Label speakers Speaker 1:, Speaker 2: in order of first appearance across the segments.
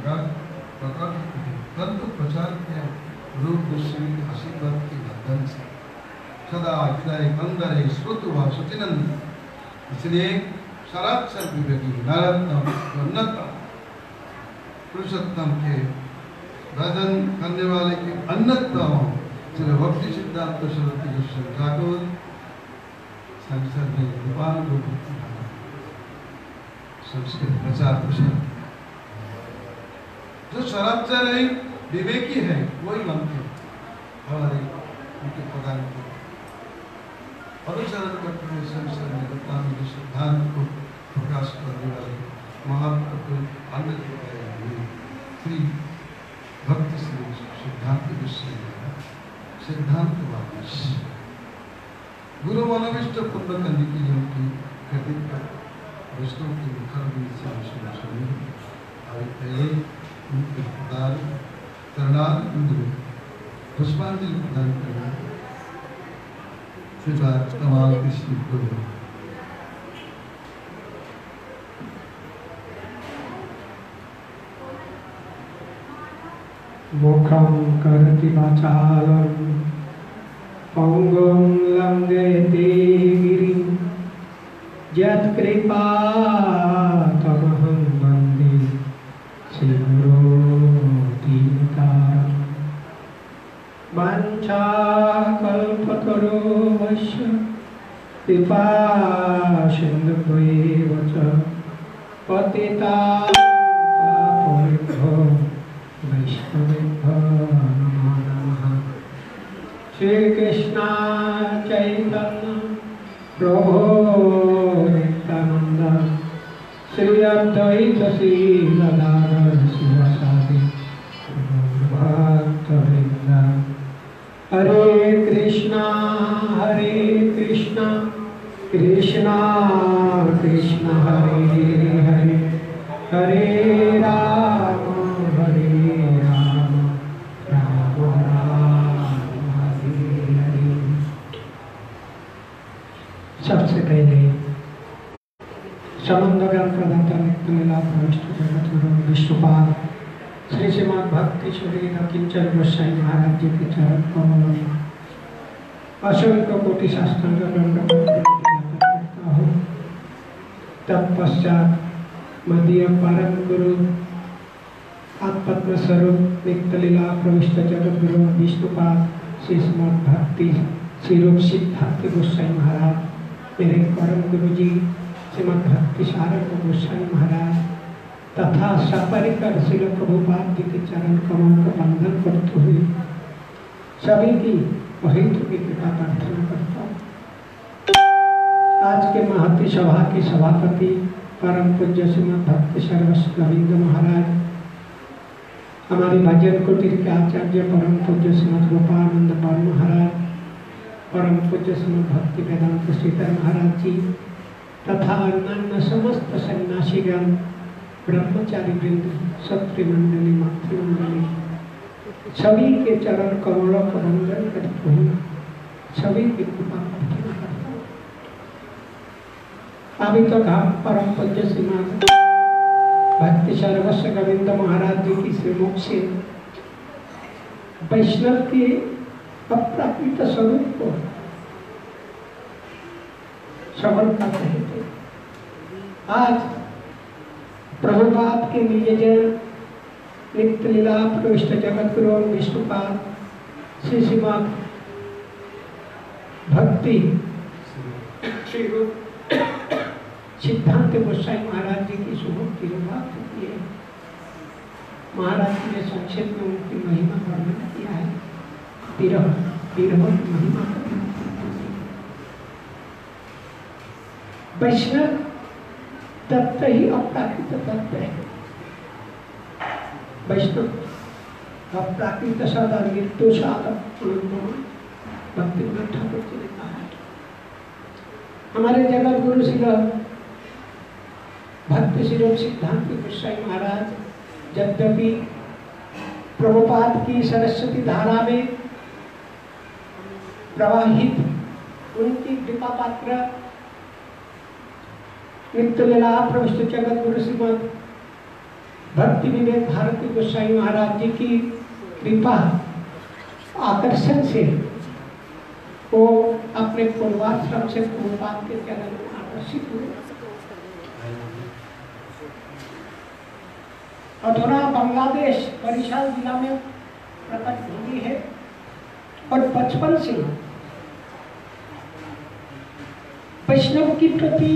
Speaker 1: परंतु प्रचार के रूप गोस्वामी के आशीर्वाद के बंधन से सदा हृदय कंदरे श्रुत व सुचिनंद, इसलिए सराक्षर विवेकी नरोत्तम उन्नतम पुरुषोत्तम के भजन करने वाले के अन्नतम श्री भक्ति सिद्धांत सरस्वती गोस्वामी ठाकुर संसद में गोपाल को संस्कृत प्रचार प्रसार जो शराबचर है विवेकी है वही बनते हमारे उनके प्रदान को अनुसरण करते हुए संसद में गोपाल के सिद्धांत को प्रकाश करने वाले महात्मा अन्य श्री भक्ति श्री सिद्धांत गोस्वामी सिद्धांत वापस गुरु मनोविष्ट पूर्ण करने के लिए उनकी कृति पर वैष्णव के मुखर से सुनी और पहले उनके प्रदान करणानंद पुष्पांजलि प्रदान करना फिर कमाल कृष्ण गुरु
Speaker 2: मुखं करति वाचालं पौंगुं लंघयते गिरिं यत्कृपातमहं वन्दे श्रीगुरो दीनतारं वाञ्छाकल्पतरुभ्यश्च कृपासिन्धुभ्येव च पतितानां वैष्णवेभ्यो नमो नमः। श्री कृष्ण चैतन्य प्रभु नित्यानंद श्री अद्वैत श्री गदाधर शिवासादि भक्तवृंद। हरे कृष्णा कृष्णा कृष्णा हरे हरे हरे राम सबसे पहले समन्वय प्रदाता नित्यलीला प्रविष्ट जगत गुरु विष्णुपाद श्री श्रीमद् भक्ति सुरेंद्र किंचन गोस्वामी महाराज जी के चरण कमलों में असंख्य कोटि शास्त्रांग दंड करता हूँ। तत्पश्चात मदीय परम गुरु आत्मत्व स्वरूप नित्यलीला प्रविष्ट जगत गुरु विष्णुपाद श्री श्रीमद् भक्ति श्रीरूप सिद्धांत गोस्वामी महाराज, मेरे परम गुरु जी श्रीमद् भक्ति सारंग गोस्वामी महाराज तथा सपरिकर श्री प्रभुपाद जी के चरण कमल का बंधन करते हुए सभी की महित की कृपा प्रार्थना करता हूँ। आज के महती सभा के सभापति परम पूज्य श्रीमद् भक्ति सर्वस्व रविंद्र महाराज, हमारे भजन कुटीर के आचार्य परम पूज्य श्रीमद् गोपालानंद पाल महाराज, परम पूज्य श्रीमद् भक्ति वेदांत श्रीधर महाराज जी तथा अन्य समस्त सन्यासीगण, ब्रह्मचारी वृंद, क्षत्रि मंडली, मातृमंडली, सभी के चरण कमलों का वंदन करते हुए सभी की कृपा प्रार्थना करता हूँ। अभी तक हम परम पूज्य श्रीमद् भक्ति सर्वस्व गोविंद महाराज जी की श्रीमुख से वैष्णव के अप्राकृत स्वरूप को श्रवण कर रहे थे। आज प्रभुपाद के निजजन नित्यलीला प्रविष्ट जगत गुरु विष्णुपाद श्री श्रीमद् भक्ति श्रीरूप सिद्धांत गोस्वामी महाराज जी की सुमुक्ति बात होती है। महाराज जी ने संक्षेप में उनकी महिमा वर्णन किया है। विरह महिमा वैष्णव तत्व ही अप्राकृत तत्व है। वैष्णव अप्राकृत साधा मृत्यु साधा भक्ति ठाकुर जी ने कहा है। हमारे जगत गुरु श्री भक्ति श्रीरूप सिद्धांत गोस्वामी महाराज यद्यपि प्रभुपाद की सरस्वती धारा में प्रवाहित उनकी कृपा पात्र नित्यलीला प्रविष्ट जगत गुरु श्रीमद् भक्ति विवेक भारती गोसाई महाराज जी की कृपा आकर्षण से वो अपने पूर्वाश्रम से प्रभुपाद के चरण में आकर्षित हुए। अधुना बांग्लादेश बरिशाल जिला में प्रकट भूमि है और बचपन से वैष्णव की प्रति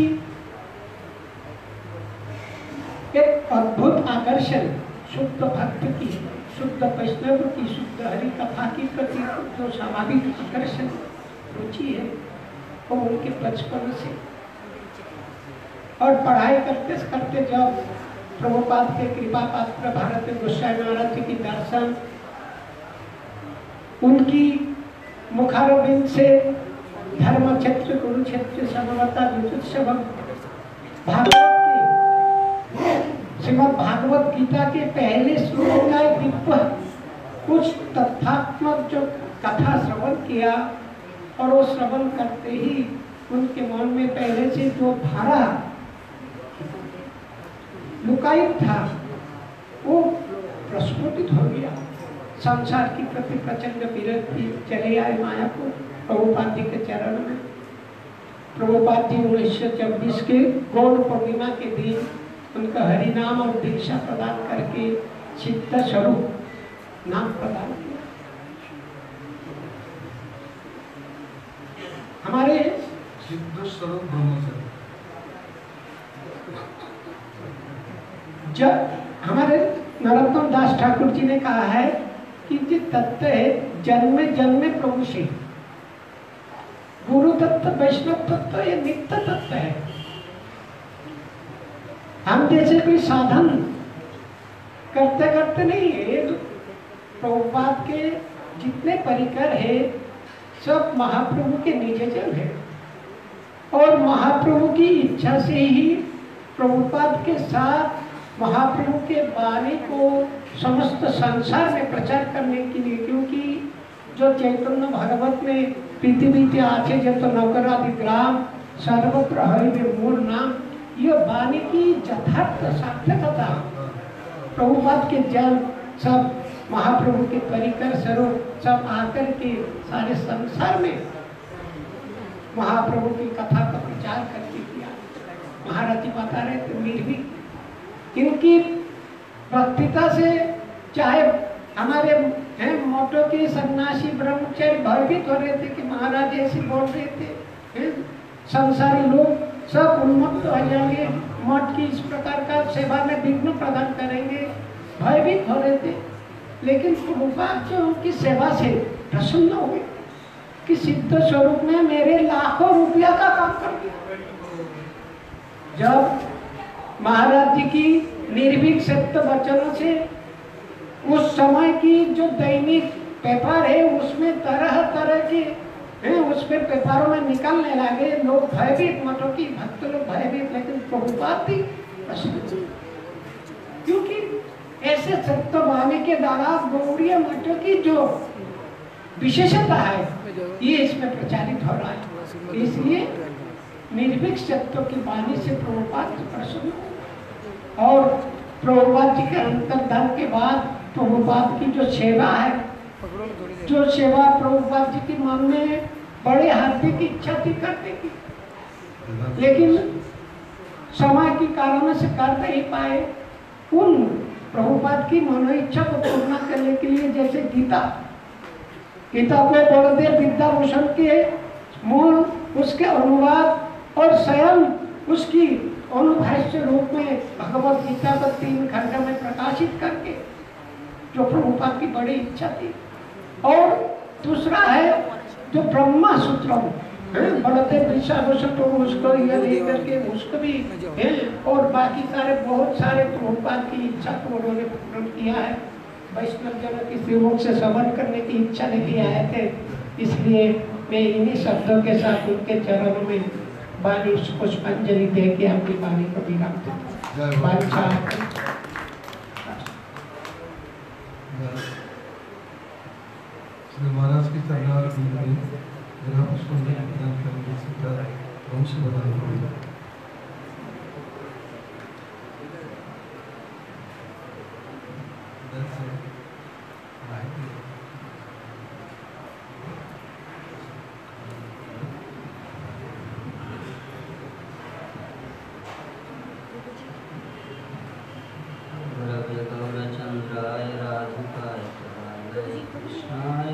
Speaker 2: एक अद्भुत आकर्षण, शुद्ध भक्त की, शुद्ध वैष्णव की, शुद्ध हरि कथा की प्रति जो स्वाभाविक आकर्षण रुचि है वो उनके बचपन से। और पढ़ाई करते करते जब प्रभुपाद के कृपा पात्र भारती गोसाई महाराज जी की दर्शन, उनकी मुखारबिंद से धर्म क्षेत्र कुरुक्षेत्र समवता विद्युत्सव भागवत के श्रीमद् भागवत गीता के पहले श्लोक का दिव्य कुछ तथ्यात्मक जो कथा श्रवण किया, और वो श्रवण करते ही उनके मन में पहले से जो धारा लुकायित था वो प्रस्फुटित हो गया। संसार की प्रति प्रचंड विरक्ति चले आए मायापुर प्रभुपाद जी के चरण में। प्रभुपाद जी 1926 के गौड़ पूर्णिमा के दिन उनका हरि नाम और दीक्षा प्रदान करके सिद्ध स्वरूप नाम प्रदान किया। हमारे
Speaker 1: सिद्ध स्वरूप ब्रह्मचर्य,
Speaker 2: जब हमारे नरोत्तम दास ठाकुर जी ने कहा है कि जो तत्व है जन्मे जन्मे प्रभु से, गुरु तत्व वैष्णव तत्व ये नित्य तत्व है। हम जैसे कोई साधन करते करते नहीं है। प्रभुपाद के जितने परिकर है सब महाप्रभु के निजजन है, और महाप्रभु की इच्छा से ही प्रभुपाद के साथ महाप्रभु के बाणी को समस्त संसार में प्रचार करने के लिए, क्योंकि जो चैतन्य भागवत में पृथ्वी आचे जब तो नौकरादि ग्राम सर्वत्र हरि मूल नाम, यह वाणी की यथार्थ सार्थकता प्रभुपाद के जन सब महाप्रभु के परिकर स्वरूप सब आकर के सारे संसार में महाप्रभु की कथा का प्रचार करके किया। महाराज जी बता रहे थे निर्भीक इनकी भक्तिता से, चाहे हमारे हैं मोटो के सन्यासी ब्रह्मचारी भयभीत हो रहे थे कि महाराज ऐसे बोल रहे थे, संसारी लोग सब उन्मत्त हो जाएंगे, मठ की इस प्रकार का सेवा में विघ्न प्रदान करेंगे, भयभीत हो रहे थे। लेकिन प्रभुपाद जो उनकी सेवा से प्रसन्न हुए कि सिद्ध स्वरूप में मेरे लाखों रुपया का काम कर दिया। जब महाराज जी की निर्भीक सत्य वचनों से उस समय की जो दैनिक पेपर है उसमें तरह तरह के उसमें पेपरों में निकलने लगे, लोग भयभीत, मठों की भक्त लोग भयभीत, लेकिन प्रभुपाद भी प्रसन्न, क्योंकि ऐसे सत्यवाणी के द्वारा गौड़ीय मठों की जो विशेषता है ये इसमें प्रचारित हो रहा है। इसलिए निर्भीक सत्य की वाणी से प्रभुपाद प्रसन्न, और प्रभुपाद जी के अंतर्धान के बाद प्रभुपाद की जो सेवा है, जो सेवा प्रभुपाद जी के मन में बड़े हार्दिक इच्छा थी करने की, लेकिन समय के कारण से कर नहीं पाए। उन प्रभुपाद की मनो इच्छा को पूर्ण करने के लिए जैसे गीता को बड़देव विद्याभूषण के मूल, उसके अनुवाद और स्वयं उसकी अनुभाष्य रूप में भगवत गीता को 3 खंड में प्रकाशित करके, जो प्रभुपाद की बड़ी इच्छा थी। और दूसरा है जो ब्रह्मा सूत्र बड़देव विद्याभूषण प्रभु उसको यह लेकर के उसको भी है, और बाकी सारे बहुत सारे प्रभुपाद की इच्छा को उन्होंने पूर्ण किया है। वैष्णव जनों की श्रीमुख से श्रवण करने की इच्छा लेके आए थे, इसलिए मैं इन्हीं शब्दों के साथ उनके चरणों में वाणी पुष्पांजलि दे के अपनी वाणी को विराम देता हूं।
Speaker 1: महाराज की चरणार मेरा पुष्पांजलि प्रदान करने से वंश बदल
Speaker 3: कृष्णाय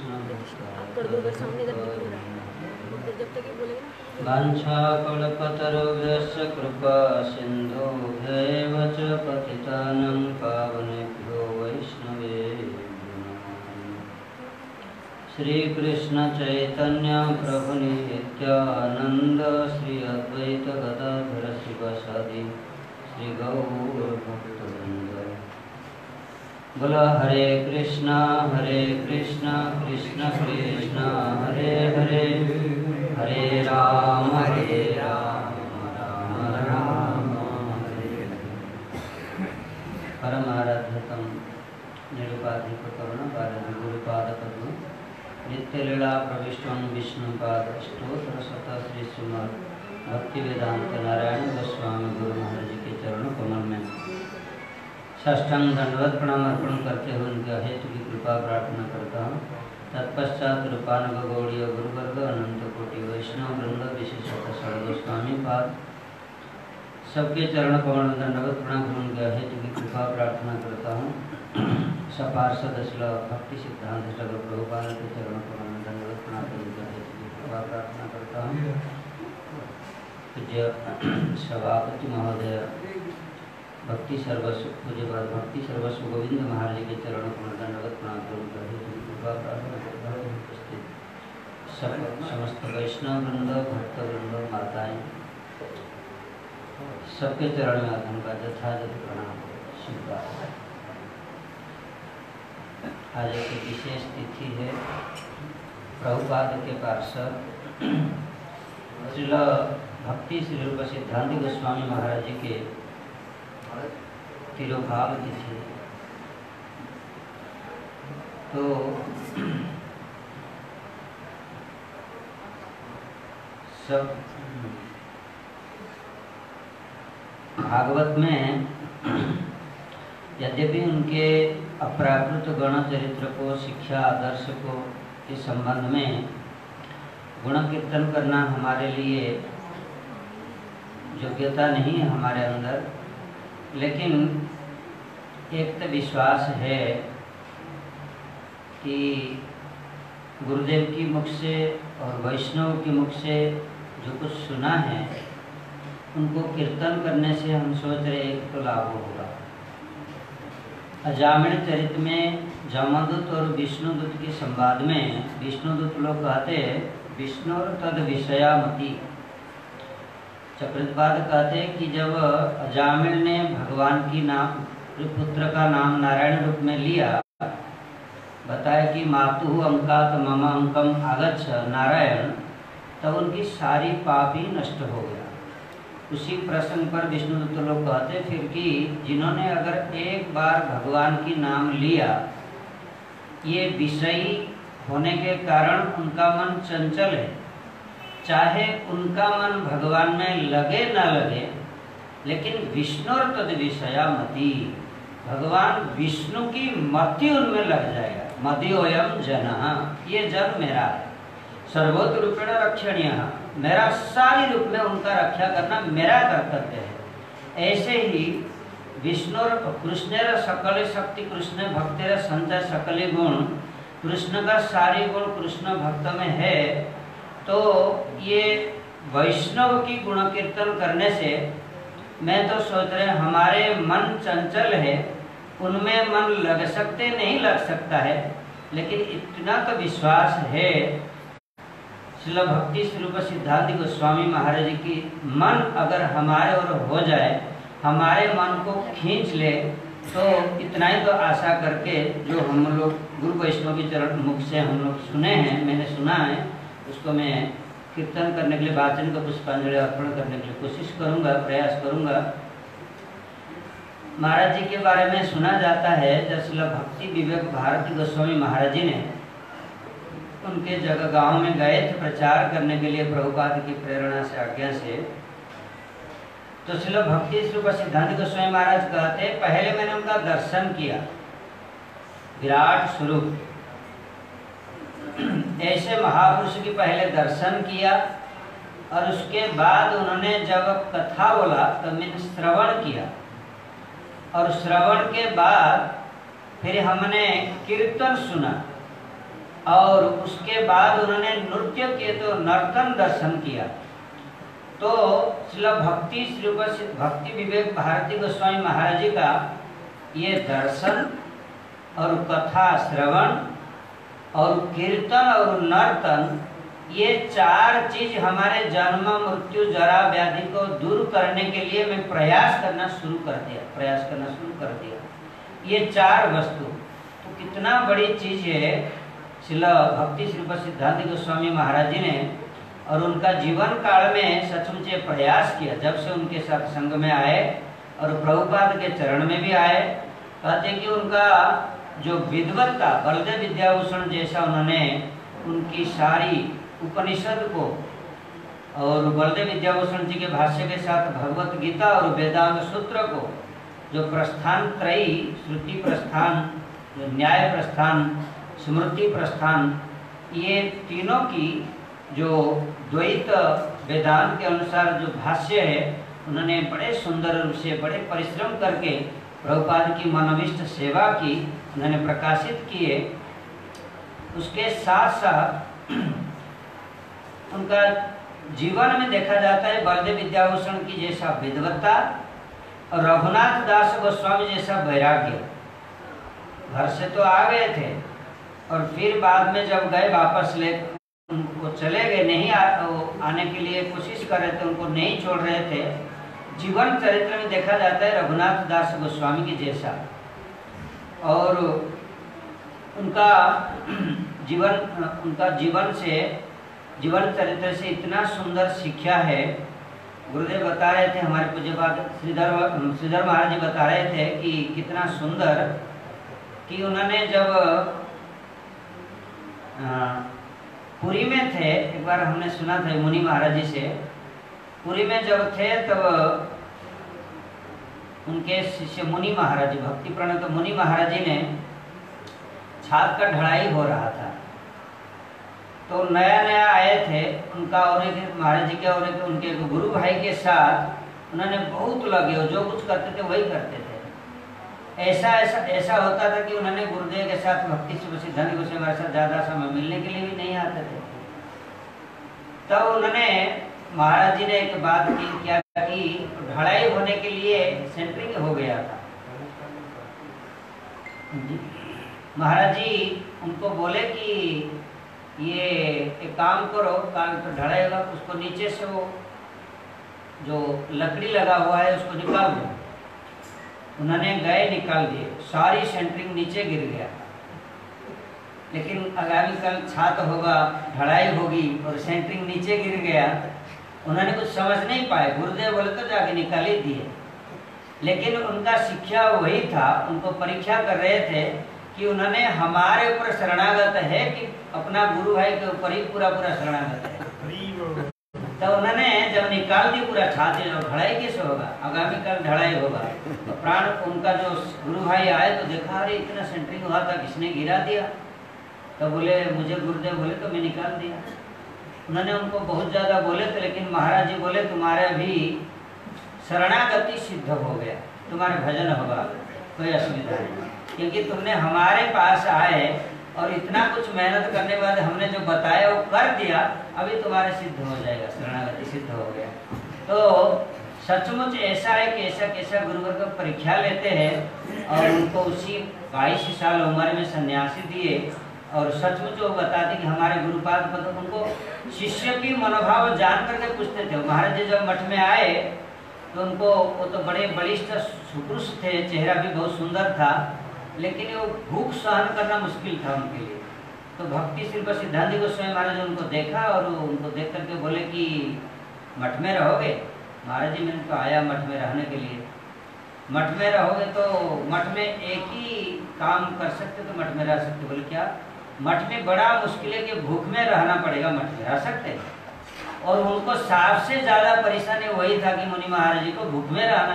Speaker 4: वाञ्छाकल्पतरुभ्यश्च कृपा सिन्धुभ्यैव च पतितानां पावनेभ्यो वैष्णवेभ्यो नमः। श्रीकृष्ण चैतन्य प्रभु नित्यानंद श्री अद्वैत गदाधर शिवासादि श्री गौर भक्तवृंद। बोला हरे कृष्णा कृष्ण कृष्ण हरे हरे, हरे राम राम राम हरे हरे। परमाराध्यतम निरुपाधिक करुण बालधि गुरुपाद पद्म नित्यलीला प्रविष्टं विष्णुपाद अष्टोत्तर शत श्री श्रीमद् भक्ति वेदांत नारायण गोस्वामी गुरु महाराज जी के चरणों कमल में साष्टांग दंडवत प्रणाम अर्पण करते हुए उनके हेतु की कृपा प्रार्थना करता हूँ। तत्पश्चात रूपानुग गौड़ीय गुरुवर्ग अनंत कोटि वैष्णव वृंद विशेषतः षड गोस्वामी पाद सबके चरण कमल दंडवत प्रणाम कर उनके हेतु की कृपा प्रार्थना करता हूँ। सपार्षद भक्ति सिद्धांत प्रभुपाद के चरण कमल दंडवत प्रणाम कर उनके हेतु की कृपा प्रार्थना करता हूँ। पूज्य सभापति महोदय भक्ति सर्वस्व पूज्यपाद भक्ति सर्वस्व गोविंद महाराज के चरणों को दंडवत प्रणाम कर कृपा प्रार्थना करता हूँ। उपस्थित समस्त वैष्णव वृंद भक्त वृंद माताएं सबके चरण में आत्म का यथायथ प्रणाम स्वीकार। आज एक विशेष तिथि है। प्रभुपाद के पार्षद श्रील भक्ति श्री रूप सिद्धांत गोस्वामी महाराज जी के तिरुभाव तिथि। तो सब भागवत में यद्यपि उनके अप्राकृत गण चरित्र को शिक्षा आदर्श को के संबंध में गुण कीर्तन करना हमारे लिए योग्यता नहीं है हमारे अंदर, लेकिन एक तो विश्वास है कि गुरुदेव की मुख से और वैष्णव के मुख से जो कुछ सुना है उनको कीर्तन करने से हम सोच रहे एक तो लाभ होगा। अजामिल चरित में जमदूत और विष्णुदूत के संवाद में विष्णुदूत लोग कहते विष्णु तद विषयामति। चक्रपाद कहते कि जब अजामिल ने भगवान की नाम पुत्र का नाम नारायण रूप में लिया, बताया कि मातु अंकात मम अंकम आगच्छ नारायण, तब उनकी सारी पाप ही नष्ट हो गया। उसी प्रसंग पर विष्णुदूत लोग कहते फिर कि जिन्होंने अगर एक बार भगवान की नाम लिया, ये विषयी होने के कारण उनका मन चंचल है, चाहे उनका मन भगवान में लगे ना लगे, लेकिन विष्णु तद विषया मति, भगवान विष्णु की मति उनमें लग जाएगा। मदियोयम जनः, ये जन मेरा है। सर्वोत्त रूपेण रक्षणीय, मेरा सारी रूप में उनका रक्षा करना मेरा कर्तव्य है। ऐसे ही विष्णु कृष्णेर सकल शक्ति कृष्ण भक्तेर संचय सकले गुण, कृष्ण का सारी गुण कृष्ण भक्त में है। तो ये वैष्णव की गुण कीर्तन करने से मैं तो सोच रहे हमारे मन चंचल है, उनमें मन लग सकते नहीं लग सकता है, लेकिन इतना तो विश्वास है श्रील भक्ति स्वरूप सिद्धांत गोस्वामी महाराज जी की मन अगर हमारे ओर हो जाए, हमारे मन को खींच ले, तो इतना ही तो आशा करके जो हम लोग गुरु वैष्णव के चरण मुख से हम लोग सुने हैं, मैंने सुना है, उसको मैं कीर्तन करने के लिए वाचन का पुष्पांजलि अर्पण करने के लिए कोशिश करूंगा, प्रयास करूंगा। महाराज जी के बारे में सुना जाता है जब श्रील भक्ति विवेक भारती गोस्वामी महाराज जी ने उनके जगह गांव में गए थे प्रचार करने के लिए प्रभुपाद की प्रेरणा से आज्ञा से। तो श्रील भक्ति स्वरूप सिद्धांत गोस्वामी महाराज कहते पहले मैंने उनका दर्शन किया, विराट स्वरूप, ऐसे महापुरुष की पहले दर्शन किया और उसके बाद उन्होंने जब कथा बोला तो मैंने श्रवण किया, और श्रवण के बाद फिर हमने कीर्तन सुना। और उसके बाद उन्होंने नृत्य किए, तो नर्तन दर्शन किया। तो श्रील भक्ति विवेक भारती गोस्वामी महाराज जी का ये दर्शन और कथा श्रवण और कीर्तन और नर्तन, ये चार चीज हमारे जन्म मृत्यु जरा व्याधि को दूर करने के लिए मैं प्रयास करना शुरू कर दिया। ये चार वस्तु तो कितना बड़ी चीज है श्रील भक्ति श्रीपद सिद्धांत गोस्वामी महाराज जी ने, और उनका जीवन काल में सचमुच प्रयास किया। जब से उनके साथ संग में आए और प्रभुपाद के चरण में भी आए, कहते कि उनका जो विद्वत्ता, बलदेव विद्याभूषण जैसा उन्होंने उनकी सारी उपनिषद को और बलदेव विद्याभूषण जी के भाष्य के साथ भगवत गीता और वेदांत सूत्र को, जो प्रस्थान त्रयी, श्रुति प्रस्थान, न्याय प्रस्थान, स्मृति प्रस्थान, ये तीनों की जो द्वैत वेदांत के अनुसार जो भाष्य है, उन्होंने बड़े सुंदर रूप से, बड़े परिश्रम करके प्रभुपाद की मनोविष्ट सेवा की, उन्होंने प्रकाशित किए। उसके साथ साथ उनका जीवन में देखा जाता है बलदेव विद्याभूषण की जैसा विद्वत्ता और रघुनाथ दास गोस्वामी जैसा वैराग्य। घर से तो आ गए थे और फिर बाद में जब गए वापस ले, उनको चले गए, नहीं आने के लिए कोशिश कर रहे थे, उनको नहीं छोड़ रहे थे। जीवन चरित्र में देखा जाता है रघुनाथ दास गोस्वामी की जैसा, और उनका जीवन चरित्र से इतना सुंदर शिक्षा है। गुरुदेव बता रहे थे, हमारे पूज्यपाद श्रीधर महाराज जी बता रहे थे कि कितना सुंदर कि उन्होंने जब पुरी में थे, एक बार हमने सुना था मुनि महाराज जी से, पुरी में जब थे तब उनके शिष्य मुनि महाराज जी, भक्ति प्रणत मुनि महाराज जी ने, छात का ढलाई हो रहा था, तो नया नया आए थे, उनका और एक महाराज जी के और एक उनके गुरु भाई के साथ उन्होंने बहुत लगे, जो कुछ करते थे वही करते थे। ऐसा होता था कि उन्होंने गुरुदेव के साथ भक्ति सिद्धांत गोस्वामी हमारे साथ ज्यादा समय मिलने के लिए भी नहीं आते थे। तब उन्होंने महाराज जी ने एक बात की, क्या कि ढलाई होने के लिए सेंटरिंग हो गया था। महाराज जी उनको बोले कि ये एक काम करो, काम तो ढलाई होगा, उसको नीचे से वो जो लकड़ी लगा हुआ है उसको निकाल दो। उन्होंने गए, निकाल दिए, सारी सेंटरिंग नीचे गिर गया। लेकिन आगामी कल छात्र होगा, ढलाई होगी और सेंटरिंग नीचे गिर गया, उन्होंने कुछ समझ नहीं पाए। गुरुदेव बोले तो जाके निकाल ही दिए। लेकिन उनका शिक्षा वही था, उनको परीक्षा कर रहे थे कि उन्होंने हमारे ऊपर शरणागत है कि अपना गुरु भाई के ऊपर ही पूरा शरणागत है। तो उन्होंने जब निकाल दी पूरा छात्र, ढलाई कैसे होगा, आगामी कल ढलाई होगा। तो प्राण उनका जो गुरु भाई आए तो देखा, अरे इतना सेंटरिंग हुआ था, किसने गिरा दिया। तो बोले मुझे गुरुदेव बोले तो मैं निकाल दिया। उन्होंने उनको बहुत ज़्यादा बोले थे, लेकिन महाराज जी बोले तुम्हारे अभी शरणागति सिद्ध हो गया, तुम्हारे भजन होगा, कोई असुविधा नहीं, क्योंकि तुमने हमारे पास आए और इतना कुछ मेहनत करने के बाद हमने जो बताया वो कर दिया, अभी तुम्हारे सिद्ध हो जाएगा, शरणागति सिद्ध हो गया। तो सचमुच ऐसा है कि ऐसा कैसा गुरुवर का परीक्षा लेते हैं और उनको उसी 22 साल उम्र में सन्यासी दिए, और सचमुच वो बताते कि हमारे गुरुपाद पद, उनको शिष्य की मनोभाव जान करके पूछते थे। महाराज जी जब मठ में आए तो उनको, वो तो बड़े बलिष्ठ सुपुरुष थे, चेहरा भी बहुत सुंदर था, लेकिन वो भूख सहन करना मुश्किल था उनके लिए। तो भक्ति श्रीपद सिद्धांत गोस्वामी महाराज उनको देखा और उनको देख करके बोले कि मठ में रहोगे। महाराज जी मैंने तो आया मठ में रहने के लिए। मठ में रहोगे तो मठ में एक ही काम कर सकते, तो मठ में रह सकते। बोले क्या? मठ में बड़ा मुश्किल है कि भूख में रहना पड़ेगा, मठ में रह सकते। और उनको सबसे ज्यादा परेशानी वही था कि मुनि महाराज जी को भूख में रहना,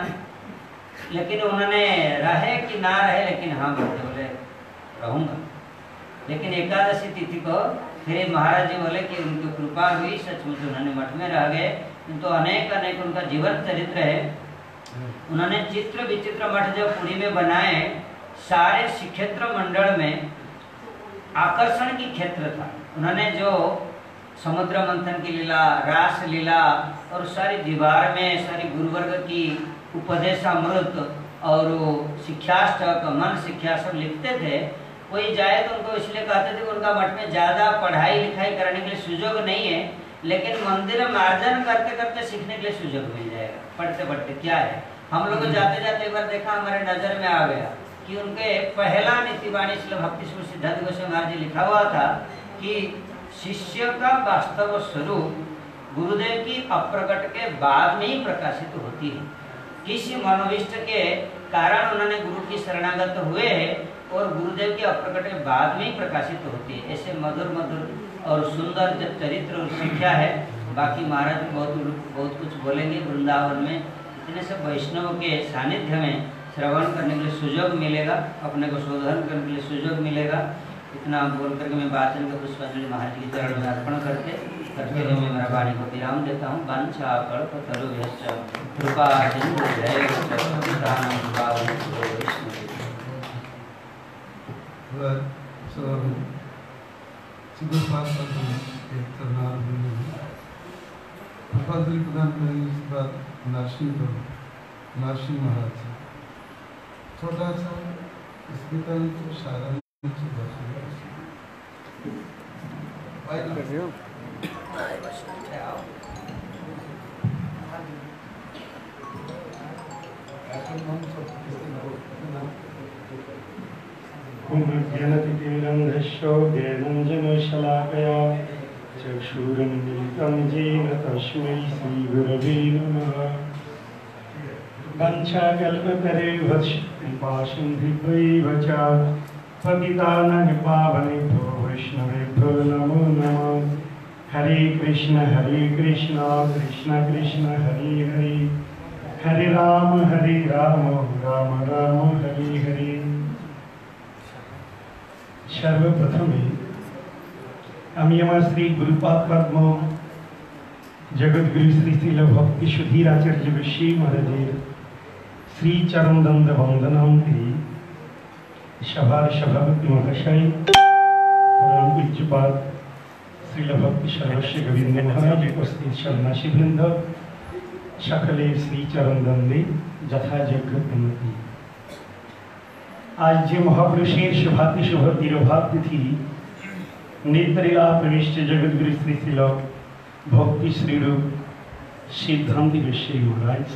Speaker 4: लेकिन उन्होंने रहे कि ना रहे, लेकिन हाँ बोले रहूंगा। लेकिन एकादशी तिथि को फिर महाराज जी बोले कि उनकी कृपा हुई, सचमुच उन्होंने मठ में रह गए। तो अनेक अनेक उनका जीवन चरित्र है। उन्होंने चित्र विचित्र मठ जब पुरी में बनाए, सारे श्रीक्षेत्र मंडल में आकर्षण की क्षेत्र था। उन्होंने जो समुद्र मंथन की लीला, रास लीला और सारी दीवार में सारी गुरुवर्ग की उपदेशामृत और शिक्षाष्टक, मन शिक्षा सब लिखते थे। कोई जाए तो उनको इसलिए कहते थे कि उनका मठ में ज़्यादा पढ़ाई लिखाई करने के लिए सुयोग नहीं है, लेकिन मंदिर मार्जन करते करते सीखने के लिए सुयोग मिल जाएगा। पढ़ते पढ़ते क्या है, हम लोग जाते जाते एक बार देखा, हमारे नज़र में आ गया कि उनके पहला नीतिवाणी श्री भक्ति श्री सिद्धार्थ गोस्वामी महाराज जी लिखा हुआ था कि शिष्य का वास्तव स्वरूप गुरुदेव की अप्रकट के बाद में ही प्रकाशित होती है। किसी मनोविष्ट के कारण उन्होंने गुरु की शरणागत हुए और गुरुदेव के अप्रकट के बाद में ही प्रकाशित होती है। ऐसे मधुर मधुर और सुंदर जब चरित्र और शिक्षा है। बाकी महाराज बहुत कुछ बोलेंगे। वृंदावन में इतने सब वैष्णव के सानिध्य में श्रवण करने के लिए सुयोग मिलेगा, अपने को शोधन करने के लिए सुयोग मिलेगा। इतना बोल करके मैं वाचन का पुष्पांजलि महाराज के चरण में अर्पण करते हुए मैं मेरा वाणी को विराम देता हूँ। वांछा कल्पतरुभ्यश्च कृपा सिंधु
Speaker 1: प्रदान करेंगे। इसके बाद नरसिंह महाराज छोटा सा स्मृतन को सारा
Speaker 3: शलाकया चक्षुरुन्मीलितं येन तस्मै श्रीगुरवे नमः। वंशाकल्पतरुभ्यश्च कृपासिन्धुभ्यैव च पतितानां पावनेभ्यो वैष्णवेभ्यो नमो नमः। हरे कृष्ण कृष्ण कृष्ण हरे हरे, हरे राम राम राम हरे हरे। सर्वप्रथमे আমি আমার শ্রী গুরুপাদ পদ্ম জগৎগুরু শ্রী শ্রীল ভক্তি সুধীর আচার্য গোস্বামী মহারাজের শ্রী চরণদন্দ বন্দনম করি সভার সভাপতি মহাশয় পরম পূজ্যপাদ শ্রীল ভক্তি সর্বস্ব গোবিন্দ মহারাজ, উপস্থিত সন্ন্যাসীবৃন্দ, সকলের শ্রী চরণদন্দে যথাযোগ্য প্রণতি। আজ যে মহাপুরুষের শুভাতি শুভ তিরোভাব তিথি, नेत्रलीला प्रविष्ट जगतगुरु श्री श्रील भक्ति श्रीरूप सिद्धांति गोस्वामी महाराज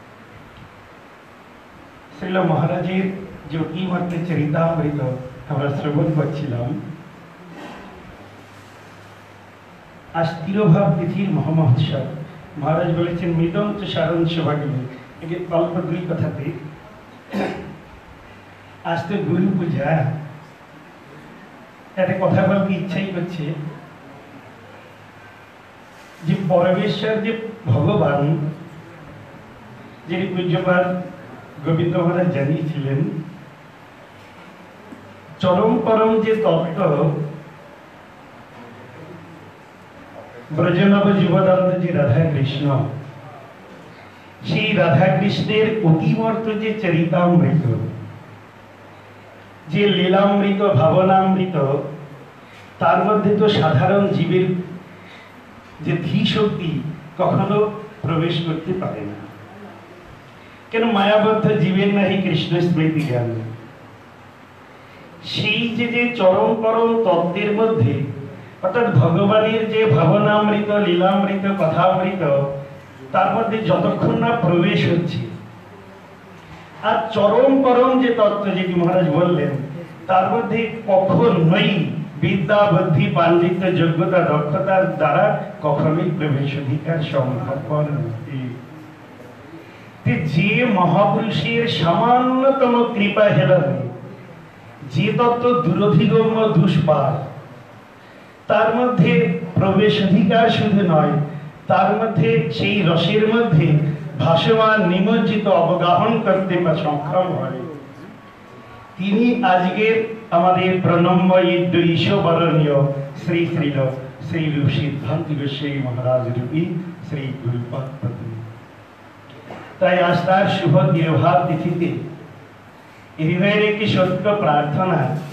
Speaker 3: श्रील महाराजेर जो ईमात्र चरितामृत আমরা শ্রবণ করছিলাম। আজ তিরোভাব তিথির মহামহোৎসব। মহারাজ বলেছেন মৃদন্ত সারণ সভাগুলো একে অল্প দুই কথাতে। আজ তো গুরু পূজা, একটা কথা বলতে ইচ্ছাই করছে যে পরমেশ্বর যে ভগবান, যিনি পূজ্যপাদ গোবিন্দ মহারাজ জানিয়েছিলেন, চরম পরম যে তত্ত্ব ব্রজনব জীবদান্ত যে রাধা কৃষ্ণ, সেই রাধা কৃষ্ণের অতিমর্ত যে চরিতামৃত, যে লীলামৃত ভাবনামৃত, তার মধ্যে তো সাধারণ জীবের যে ধী শক্তি কখনো প্রবেশ করতে পারে না। কেন মায়াবদ্ধ জীবের নাহি কৃষ্ণ স্মৃতি জ্ঞান। সেই যে চরম পরম তত্ত্বের মধ্যে অর্থাৎ ভগবানের যে ভাবনামৃত, লীলামৃত, কথামৃত, তার মধ্যে যতক্ষণ না প্রবেশ হচ্ছে, আর চরম পরম যে তত্ত্ব যেটি মহারাজ বললেন, তার মধ্যে কখনোই বিদ্যা বুদ্ধি পাণ্ডিত্য যোগ্যতা দক্ষতার দ্বারা কখনোই প্রবেশ অধিকার সম্ভবপর নয়। যে মহাপুরুষের সামান্যতম কৃপা হেলায় যে তত্ত্ব দুরধিগম্য দুষ্পার, তার মধ্যে প্রবেশ অধিকার শুধু নয়, তার মধ্যে সেই রসের মধ্যে ভাসমান নিমজ্জিত অবগাহন করতে বা সক্ষম হয়, তিনি আজকের আমাদের প্রণম্য ঈশ্বরবরণীয় শ্রী শ্রীল শ্রীরূপ সিদ্ধান্তি গোস্বামী মহারাজ রূপী শ্রী গুরুপাদ পদ্ম। তাই আজ তার শুভ তিরোভাব তিথিতে হৃদয়ের একটি সত্য প্রার্থনা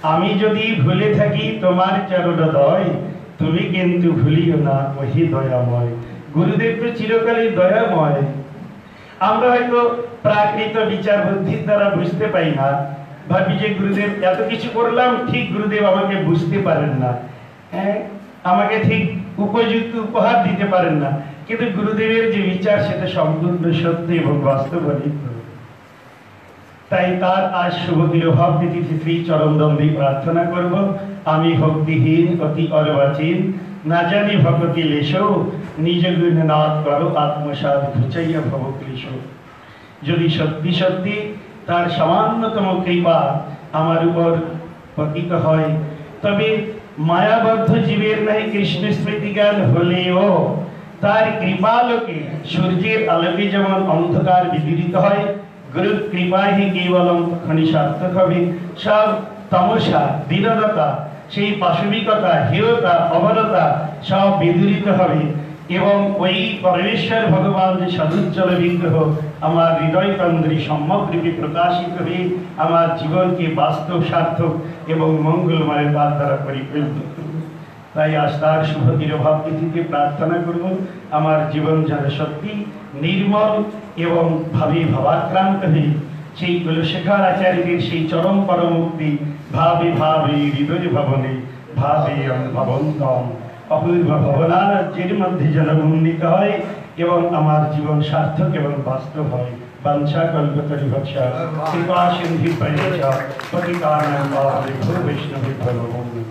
Speaker 3: আমি যদি ভুলে থাকি তোমার চরণোদয়, তুমি কিন্তু ভুলিও না ওহি দয়াময়। গুরুদেব তো চিরকালই দয়াময়। আমরা হয়তো প্রাকৃত বিচার বুদ্ধির দ্বারা বুঝতে পাই না, ভাবি যে গুরুদেব এত কিছু করলাম, ঠিক গুরুদেব আমাকে বুঝতে পারেন না, হ্যাঁ, আমাকে ঠিক উপযুক্ত উপহার দিতে পারেন না। কিন্তু গুরুদেবের যে বিচার সেটা সম্পূর্ণ সত্য এবং বাস্তবনিক। তাই তার আজ শুভ তিরোভাব তিথি শ্রী চরণদ্বন্দ্বে প্রার্থনা করব। আমি ভক্তিহীন অতি অর্বাচীন, না জানি ভক্তি লেশো, নিজ গুণ নাথ করো আত্মসাৎ ঘুচাইয়া ভব ক্লেশ। যদি সত্যি সত্যি তার সামান্যতম কৃপা আমার উপর পতিত হয়, তবে মায়াবদ্ধ জীবের নাই কৃষ্ণ স্মৃতি জ্ঞান হলেও তার কৃপালোকে সূর্যের আলোকে যেমন অন্ধকার বিদীরিত হয়, গুরুর কৃপায় হি কেবলম খনি সার্থক হবে। সব তমসা, দীনতা, সেই পাশবিকতা, হেয়তা, অবলতা সব বিদূরিত হবে এবং ওই পরমেশ্বর ভগবান যে সদুজ্জ্বল বিগ্রহ আমার হৃদয় তন্দ্রী সম্যক রূপে প্রকাশিত হয়ে আমার জীবনকে বাস্তব সার্থক এবং মঙ্গলময় তার দ্বারা পরিপূর্ণ করবে। তাই আজ তার শুভ তিরোভাব তিথিতে প্রার্থনা করব আমার জীবন যেন সত্যি নির্মল এবং ভাবাক্রান্ত হয়ে সেই কুলশেখর আচার্যের সেই চরম পরমুক্তি ভাবে ভাবে হৃদয় ভবনে ভাবে ভবন্তম অপূর্ব ভবনারাজ্যের মধ্যে যেন উন্নীত হয় এবং আমার জীবন সার্থক এবং বাস্তব হয়। বাঞ্ছা কল্পতরুভ্যশ্চ কৃপা সিন্ধুভ্যশ্চ পতিতানাং পাবনেভ্যো বৈষ্ণবেভ্যো নমো নমঃ।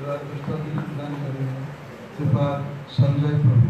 Speaker 1: कृपा संजय प्रभु।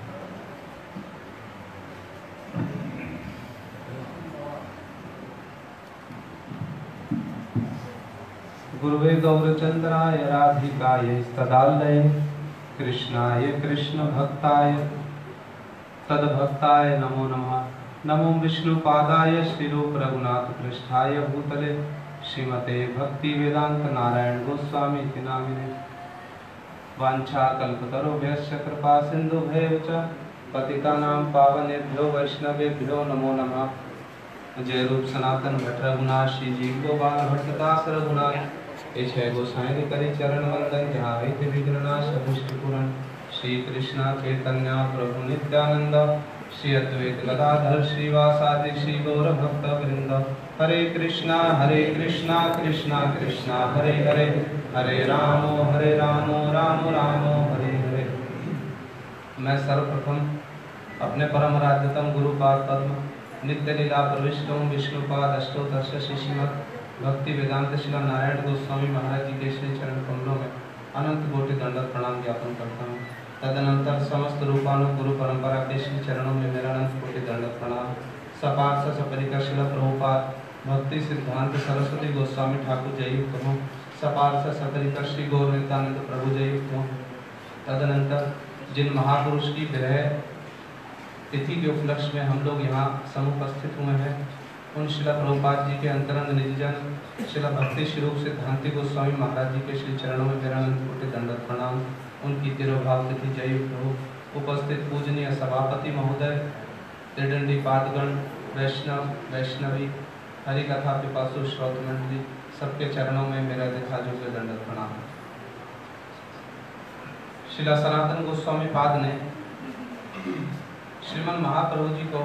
Speaker 5: गुरुवे गौरचंद्राय राधिकाय तदालय कृष्णाय कृष्ण भक्ताय तद्भक्ताय नमो नमः। नमो विष्णुपादाय श्रीरूप रघुनाथ पृष्ठाय भूतले श्रीमते भक्ति वेदांत नारायण गोस्वामी नामिने। वांछा कल्पतरुभ्यश्च कृपा सिन्धुभ्यैव च पतितानां पावनेभ्यो वैष्णवेभ्यो नमो नमः। जय रूप सनातन भट्ट रघुनाथ श्री जी गोपाल भट्टदास रघुनाथ इच्छा गोसाई करी चरण वंदन जहाँ हित विघ्ननाश अभिष्ट पूरण। श्री कृष्ण चैतन्य प्रभु नित्यानंद श्री अद्वैत गदाधर श्रीवासादि श्री गौर भक्त वृंद। हरे कृष्णा कृष्णा कृष्णा हरे हरे, हरे राम राम राम हरे हरे। मैं सर्वप्रथम अपने परम आराध्यतम गुरुपाद पद्म नित्य लीला प्रविष्टों विष्णुपाद अष्टोत्तर श्रीमद् भक्ति वेदांत शिला नारायण गोस्वामी महाराज जी के श्री चरण कमलों में अनंत कोटि दंडवत प्रणाम ज्ञापन करता हूँ। तदनंतर समस्त रूपानुग गुरु परंपरा के श्री चरणों में मेरा अनंत कोटि दंडवत प्रणाम। सपार्श सपरिकर शिला प्रभुपाद भक्ति सिद्धांत सरस्वती गोस्वामी ठाकुर जययुक्त हूँ। सपार्श सपरिकर श्री गौर नित्यानंद प्रभु जययुक्त हूँ। तदनंतर जिन महापुरुष की विरह तिथि के उपलक्ष्य में हम लोग यहाँ समुपस्थित हुए हैं, उन शिला प्रभुपाद जी के अंतरंग निजजन शिला भक्ति स्वरूप सिद्धांति गोस्वामी महाराज जी के श्री चरणों में मेरा अनंत कोटि दंडवत प्रणाम। उनकी तिरोभाव तिथि जययुक्त हो। उपस्थित पूजनीय सभापति महोदय, त्रिदंडी पादगण, वैष्णव वैष्णवी, हरि कथा पिपासु श्रोत मंडली, सबके चरणों में मेरा यथायोग्य दंडवत प्रणाम। शिला सनातन गोस्वामी पाद ने श्रीमन महाप्रभु जी को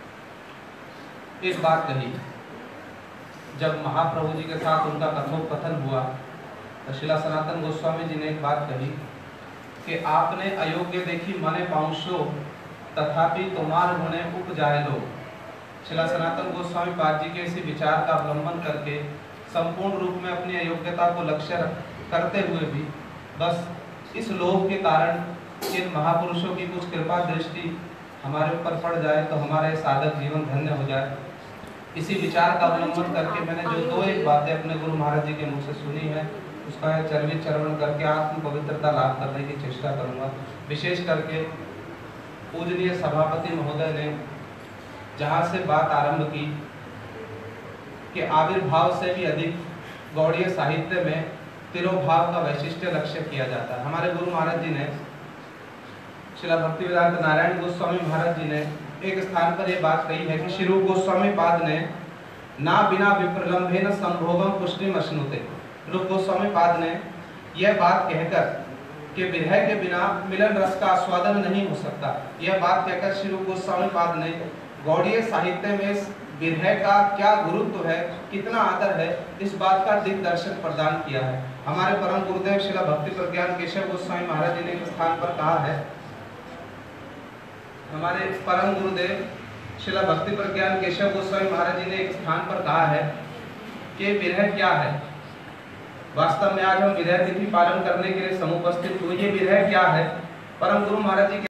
Speaker 5: एक बात कही। जब महाप्रभु जी के साथ उनका कथोपकथन हुआ तो शिला सनातन गोस्वामी जी ने एक बात कही कि आपने अयोग्य देखी मने पाउंसो तथापि तुम्हार गुणे उपजाए लो। शिला सनातन गोस्वामी पाद जी के इसी विचार का अवलंबन करके संपूर्ण रूप में अपनी अयोग्यता को लक्ष्य करते हुए भी बस इस लोभ के कारण इन महापुरुषों की कुछ कृपा दृष्टि हमारे ऊपर पड़ जाए तो हमारा ये साधक जीवन धन्य हो जाए, इसी विचार का अवलंबन करके मैंने जो दो एक बातें अपने गुरु महाराज जी के मुख से सुनी है उसका चर्वित चरण करके आत्म पवित्रता लाभ करने की चेष्टा करूंगा। विशेष करके पूजनीय सभापति महोदय ने जहाँ से बात आरंभ की कि आविर्भाव से भी अधिक गौड़ीय साहित्य में तिरोभाव का वैशिष्ट्य लक्ष्य किया जाता है। हमारे गुरु महाराज जी ने श्रीला भक्ति वेदांत नारायण गोस्वामी महाराज जी ने एक स्थान पर यह बात कही है कि श्री रूप गोस्वामी पाद ने ना बिना विप्रलंभेन संभोगम पुष्टिम अश्नुते, रूप गोस्वामी पाद ने यह बात कहकर कि विरह के बिना मिलन रस का आस्वादन नहीं हो सकता, यह बात कहकर श्री रूप गोस्वामी पाद ने गौड़ीय साहित्य में विरह का क्या गुरुत्व है, कितना आदर है, इस बात का दिग्दर्शन प्रदान किया है। हमारे परम गुरुदेव श्रील भक्ति प्रज्ञान केशव गोस्वामी महाराज जी ने एक स्थान पर कहा है, हमारे परम गुरुदेव श्रील भक्ति प्रज्ञान केशव गोस्वामी महाराज जी ने एक स्थान पर कहा है कि विरह क्या है। वास्तव में आज हम विरह तिथि पालन करने के लिए समुपस्थित हुए। ये विरह क्या है? परम गुरु महाराज जी